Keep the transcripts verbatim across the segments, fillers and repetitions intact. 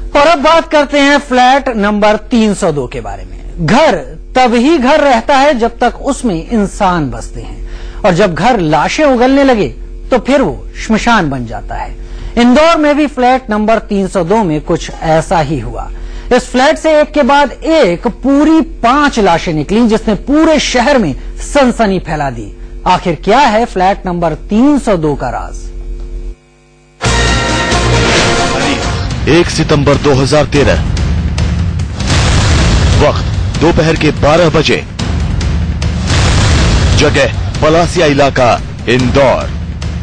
और अब बात करते हैं फ्लैट नंबर तीन सौ दो के बारे में। घर तभी घर रहता है जब तक उसमें इंसान बसते हैं, और जब घर लाशें उगलने लगे तो फिर वो श्मशान बन जाता है। इंदौर में भी फ्लैट नंबर तीन सौ दो में कुछ ऐसा ही हुआ। इस फ्लैट से एक के बाद एक पूरी पांच लाशें निकली, जिसने पूरे शहर में सनसनी फैला दी। आखिर क्या है फ्लैट नंबर तीन सौ दो का राज? एक सितंबर दो हज़ार तेरह, वक्त दोपहर के बारह बजे, जगह पलासिया इलाका, इंदौर।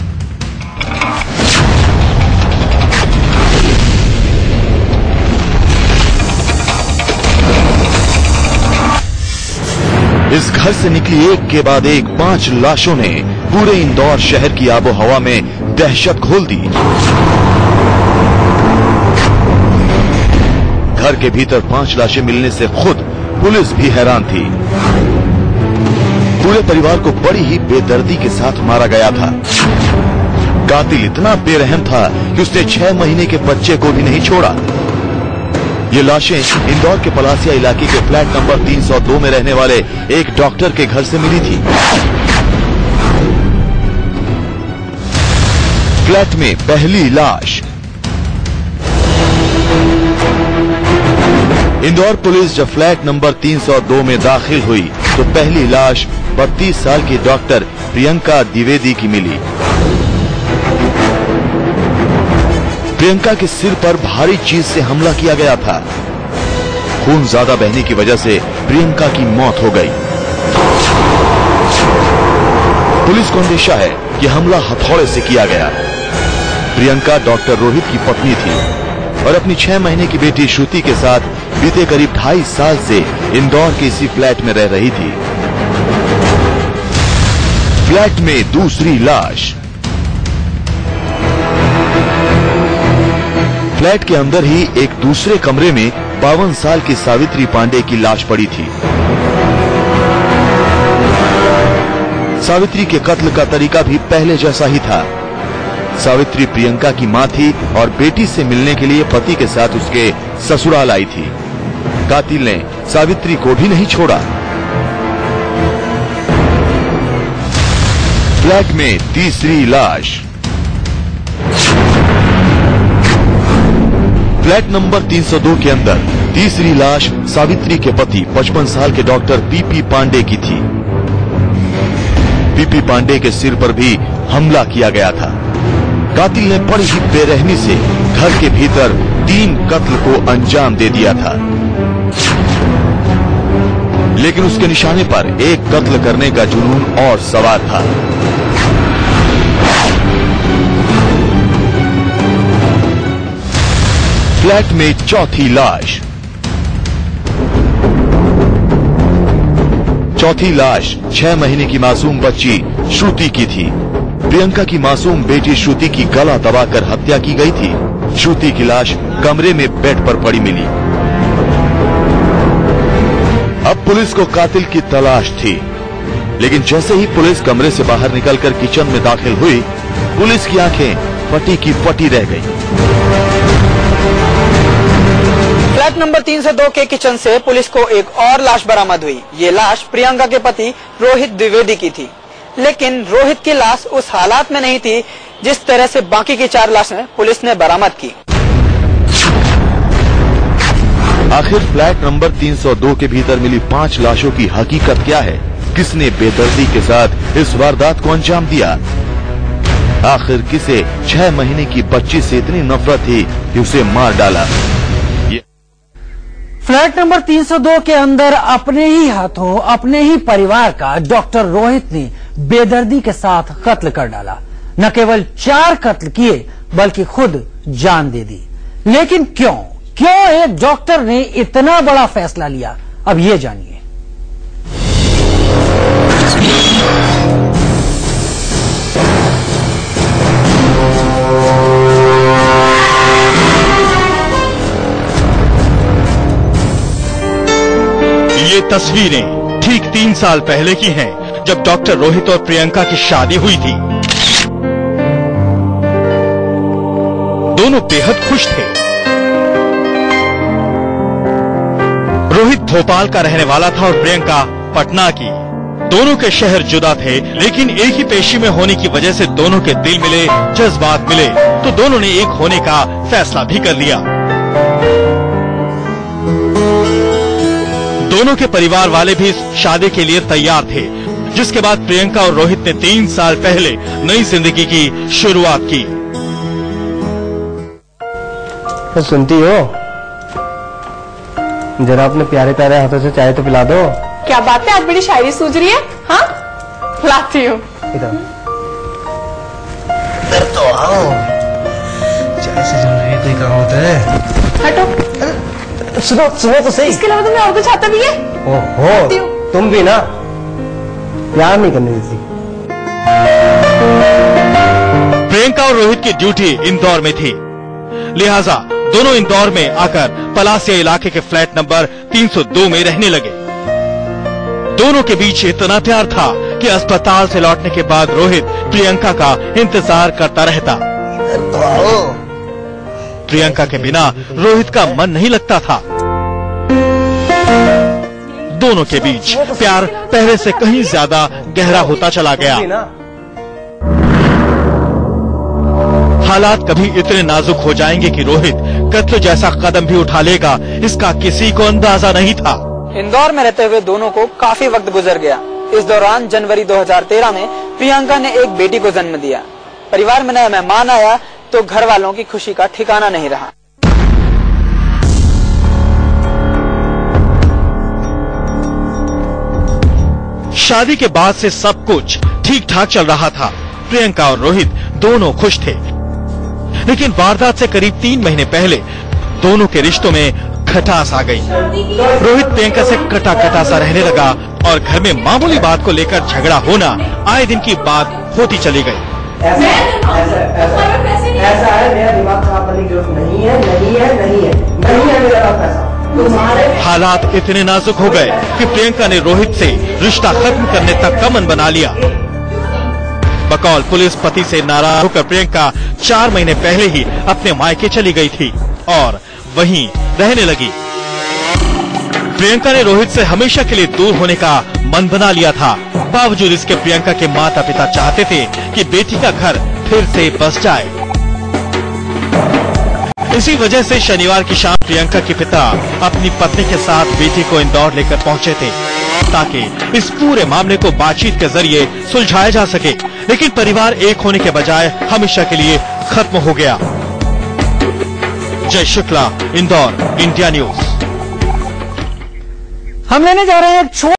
इस घर से निकली एक के बाद एक पांच लाशों ने पूरे इंदौर शहर की आबो हवा में दहशत घोल दी। घर के भीतर पांच लाशें मिलने से खुद पुलिस भी हैरान थी। पूरे परिवार को बड़ी ही बेदर्दी के साथ मारा गया था। कातिल इतना बेरहम था कि उसने छह महीने के बच्चे को भी नहीं छोड़ा। ये लाशें इंदौर के पलासिया इलाके के फ्लैट नंबर तीन सौ दो में रहने वाले एक डॉक्टर के घर से मिली थी। फ्लैट में पहली लाश। इंदौर पुलिस जब फ्लैट नंबर तीन सौ दो में दाखिल हुई तो पहली लाश बत्तीस साल की डॉक्टर प्रियंका द्विवेदी की मिली। प्रियंका के सिर पर भारी चीज से हमला किया गया था। खून ज्यादा बहने की वजह से प्रियंका की मौत हो गई। पुलिस को अंदेशा है कि हमला हथौड़े से किया गया। प्रियंका डॉक्टर रोहित की पत्नी थी और अपनी छह महीने की बेटी श्रुति के साथ बीते करीब ढाई साल से इंदौर के इसी फ्लैट में रह रही थी। फ्लैट में दूसरी लाश। फ्लैट के अंदर ही एक दूसरे कमरे में बावन साल की सावित्री पांडे की लाश पड़ी थी। सावित्री के कत्ल का तरीका भी पहले जैसा ही था। सावित्री प्रियंका की मां थी और बेटी से मिलने के लिए पति के साथ उसके ससुराल आई थी। कातिल ने सावित्री को भी नहीं छोड़ा। फ्लैट में तीसरी लाश। फ्लैट नंबर तीन सौ दो के अंदर तीसरी लाश सावित्री के पति पचपन साल के डॉक्टर पीपी पांडे की थी। पीपी पांडे के सिर पर भी हमला किया गया था। कातिल ने बड़ी ही बेरहमी से घर के भीतर तीन कत्ल को अंजाम दे दिया था, लेकिन उसके निशाने पर एक कत्ल करने का जुनून और सवार था। फ्लैट में चौथी लाश। चौथी लाश छह महीने की मासूम बच्ची श्रुति की थी। प्रियंका की मासूम बेटी श्रुति की गला दबाकर हत्या की गई थी। श्रुति की लाश कमरे में बेड पर पड़ी मिली। अब पुलिस को कातिल की तलाश थी, लेकिन जैसे ही पुलिस कमरे से बाहर निकलकर किचन में दाखिल हुई, पुलिस की आंखें फटी की फटी रह गई। फ्लैट नंबर तीन सौ दो के किचन से पुलिस को एक और लाश बरामद हुई। ये लाश प्रियंका के पति रोहित द्विवेदी की थी, लेकिन रोहित की लाश उस हालात में नहीं थी जिस तरह से बाकी की चार लाशें पुलिस ने बरामद की। आखिर फ्लैट नंबर तीन सौ दो के भीतर मिली पांच लाशों की हकीकत क्या है? किसने बेदर्दी के साथ इस वारदात को अंजाम दिया? आखिर किसे छह महीने की बच्ची से इतनी नफरत थी कि उसे मार डाला? फ्लैट नंबर तीन सौ दो के अंदर अपने ही हाथों अपने ही परिवार का डॉक्टर रोहित ने बेदर्दी के साथ कत्ल कर डाला। न केवल चार कत्ल किए बल्कि खुद जान दे दी। लेकिन क्यों क्यों एक डॉक्टर ने इतना बड़ा फैसला लिया? अब ये जानिए। ये तस्वीरें ठीक तीन साल पहले की हैं, जब डॉक्टर रोहित और प्रियंका की शादी हुई थी। दोनों बेहद खुश थे। भोपाल का रहने वाला था और प्रियंका पटना की। दोनों के शहर जुदा थे, लेकिन एक ही पेशी में होने की वजह से दोनों के दिल मिले, जज्बात मिले, तो दोनों ने एक होने का फैसला भी कर लिया। दोनों के परिवार वाले भी इस शादी के लिए तैयार थे, जिसके बाद प्रियंका और रोहित ने तीन साल पहले नई जिंदगी की शुरुआत की। तो सुनती हो, जरा अपने प्यारे प्यारे हाथों से चाय तो पिला दो। क्या बात है, आज बड़ी शायरी सूझ रही है। हाँ, लाती हूँ। इधर इधर तो आओ, चाय से जल रही है, कोई काम होता है। हटो। सुनो सुनो तो सही। इसके अलावा तुम्हें और कुछ आता भी है? ओहो, तुम भी ना प्यार नहीं करने देती। प्रियंका और रोहित की ड्यूटी इंदौर में थी, लिहाजा दोनों इंदौर में आकर पलासिया इलाके के फ्लैट नंबर तीन सौ दो में रहने लगे। दोनों के बीच इतना प्यार था कि अस्पताल से लौटने के बाद रोहित प्रियंका का इंतजार करता रहता। तो आओ। प्रियंका के बिना रोहित का मन नहीं लगता था। दोनों के बीच प्यार पहले से कहीं ज्यादा गहरा होता चला गया। हालात कभी इतने नाजुक हो जाएंगे कि रोहित कत्ल जैसा कदम भी उठा लेगा, इसका किसी को अंदाजा नहीं था। इंदौर में रहते हुए दोनों को काफी वक्त गुजर गया। इस दौरान जनवरी दो हज़ार तेरह में प्रियंका ने एक बेटी को जन्म दिया। परिवार में नया मेहमान आया तो घर वालों की खुशी का ठिकाना नहीं रहा। शादी के बाद से सब कुछ ठीक ठाक चल रहा था। प्रियंका और रोहित दोनों खुश थे, लेकिन वारदात से करीब तीन महीने पहले दोनों के रिश्तों में खटास आ गई। रोहित प्रियंका से कटा कटा सा रहने लगा और घर में मामूली बात को लेकर झगड़ा होना आए दिन की बात होती चली गई। ऐसा ऐसा ऐसा ऐसा है, मेरा दिमाग खराब करने की जरूरत नहीं है, नहीं है, नहीं है, नहीं है मेरा पैसा। तुम्हारे हालात इतने नाजुक हो गए कि प्रियंका ने रोहित से रिश्ता खत्म करने तक का मन बना लिया। बकौल पुलिस पति से नाराज होकर प्रियंका चार महीने पहले ही अपने मायके चली गई थी और वहीं रहने लगी। प्रियंका ने रोहित से हमेशा के लिए दूर होने का मन बना लिया था। बावजूद इसके प्रियंका के माता पिता चाहते थे कि बेटी का घर फिर से बस जाए। इसी वजह से शनिवार की शाम प्रियंका के पिता अपनी पत्नी के साथ बेटी को इंदौर लेकर पहुंचे थे, ताकि इस पूरे मामले को बातचीत के जरिए सुलझाया जा सके। लेकिन परिवार एक होने के बजाय हमेशा के लिए खत्म हो गया। जय शुक्ला, इंदौर, इंडिया न्यूज। हम लेने जा रहे हैं एक